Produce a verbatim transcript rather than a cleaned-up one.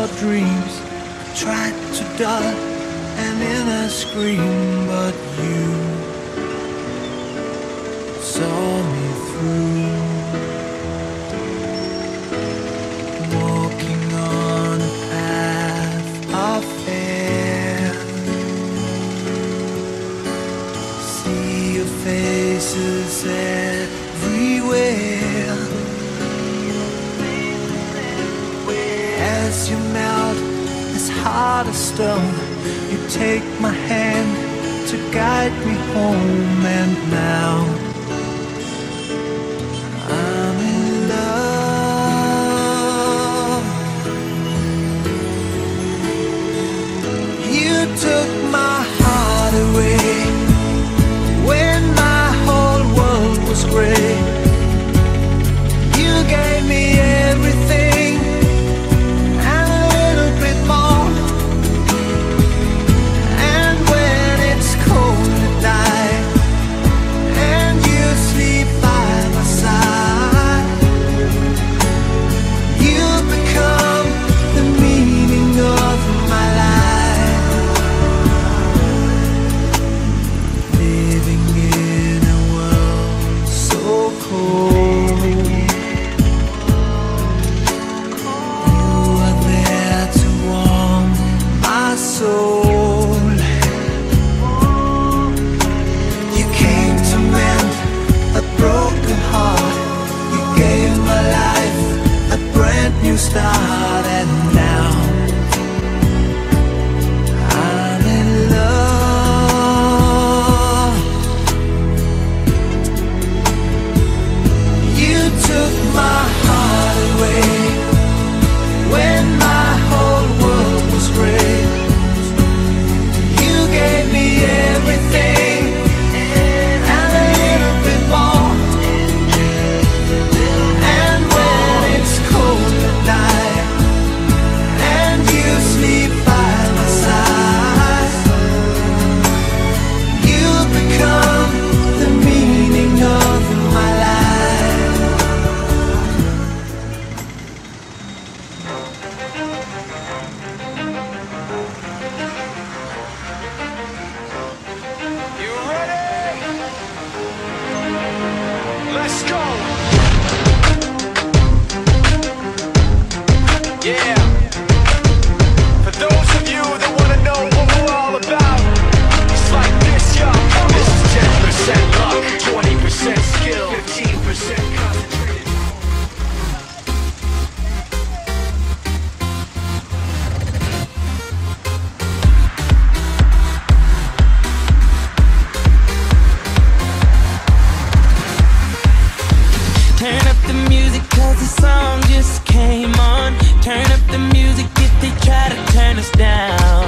your dreams. I tried to dull an inner scream, but you saw me through. Walking on a path of air, see your faces everywhere. As you melt this heart of stone, you take my hand to guide me home. And now I'm in love. You took my heart away when my whole world was gray. You gave me everything and a little bit more. And when it's cold at night and you sleep by my side, you become the meaning of my life. Living in a world so cold, you are there to warm my soul. You came to mend a broken heart. You gave my life a brand new start. And now I'm in love. You took my heart away when my whole world was gray. You gave me everything and a little bit more. And when it's cold at night and you sleep by my side, you become the meaning of my life. You ready? Let's go. Yeah. For those of you that wanna know what we're all about, it's like this, y'all. This is ten percent luck, twenty percent skill, fifteen percent concentrated. Turn up the music cause the song just came on. Turn up the music if they try to turn us down.